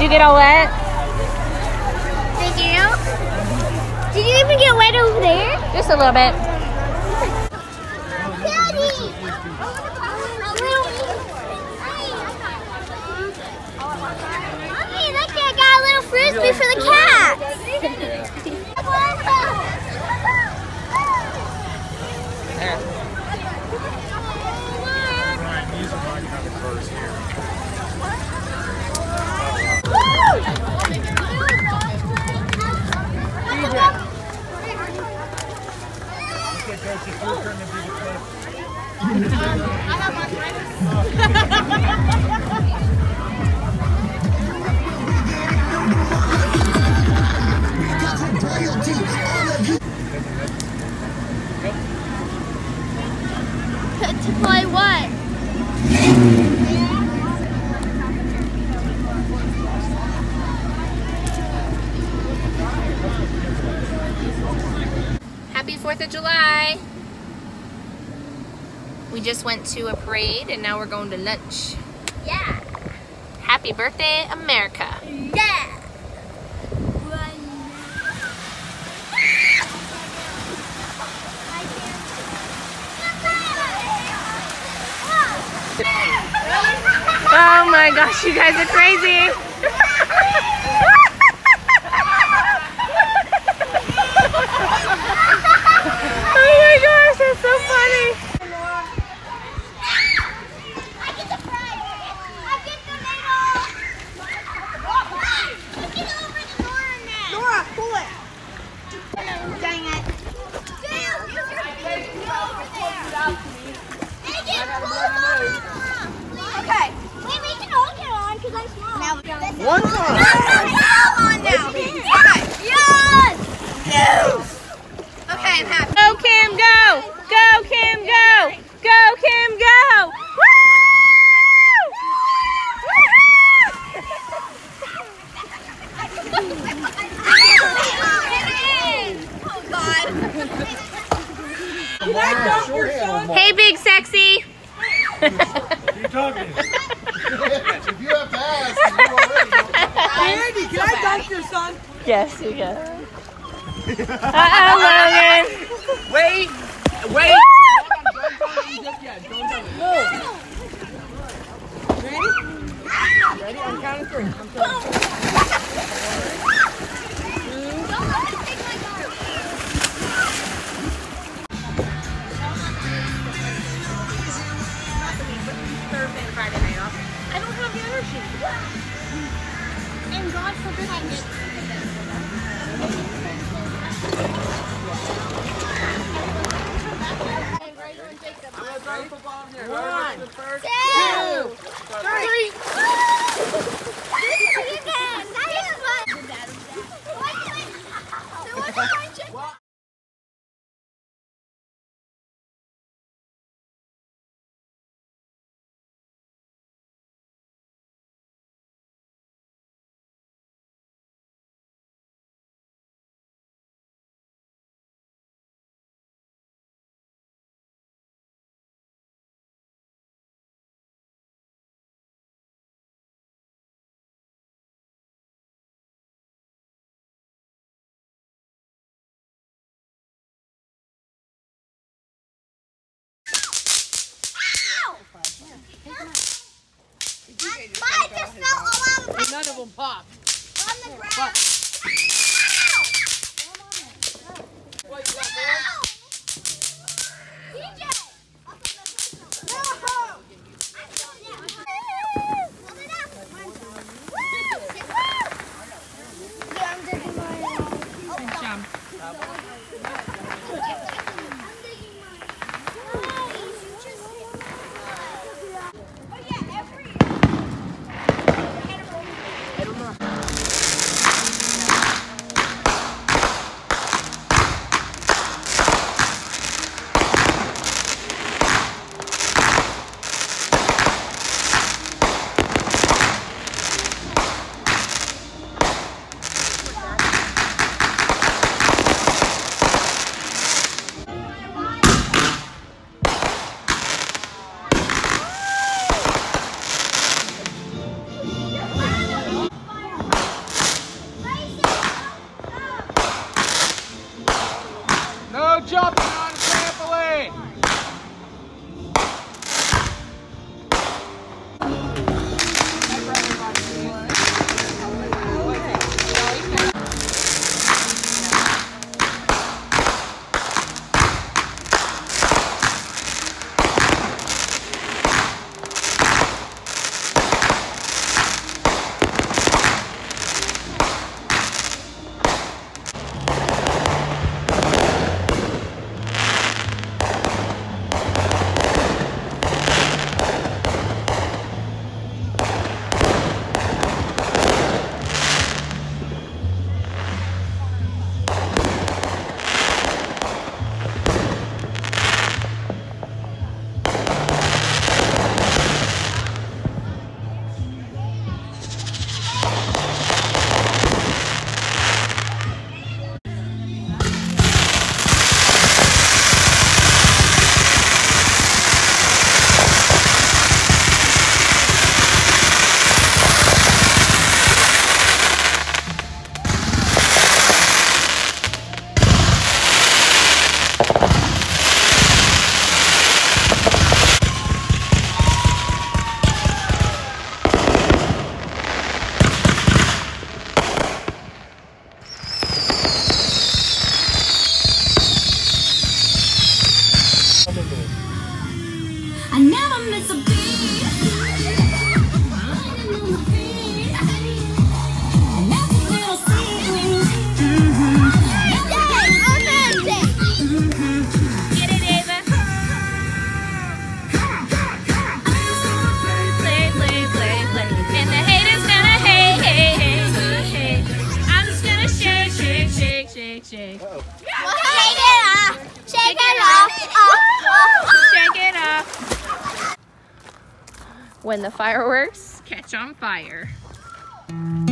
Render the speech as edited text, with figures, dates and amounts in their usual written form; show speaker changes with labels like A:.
A: you get all wet?
B: Thank you. Did you even get wet over there?
A: Just a little bit.
B: Daddy! Mommy, look, I got a little frisbee for the cat. To play what?
A: Happy 4th of July. We just went to a parade and now we're going to lunch.
B: Yeah.
A: Happy birthday, America.
B: Yeah.
A: Oh my gosh, you guys are crazy. Oh my gosh, that's so funny.
B: I get the prize. I get the medal. Get over the door now. Nora, pull it. Dang it. Damn, use your feet. Get over there. Hey, get pulled over. Okay. Wait, we can all get on because I'm small. Now,
C: one time.
B: No, on now. Yes. Yes. Okay, I'm happy.
A: Go Kim, go! Go Kim, go! Go Kim, go! Hey, big sexy.
C: You're talking. If you have to ask, you already know.
D: Andy, can I dunk your son?
A: Yes, you can. Uh-oh, Logan.
D: Wait, wait.
C: Don't
D: Ready? Ready? On count of 3. I'm counting 3.
A: Thursday and Friday night off. I don't have the energy. And God forbid I get
D: None of them popped.
B: On the ground.
D: What, you got more?
B: DJ!
A: Jake.
B: Shake it off. Shake it off.
A: Shake it up.
E: When the fireworks
A: Catch on fire.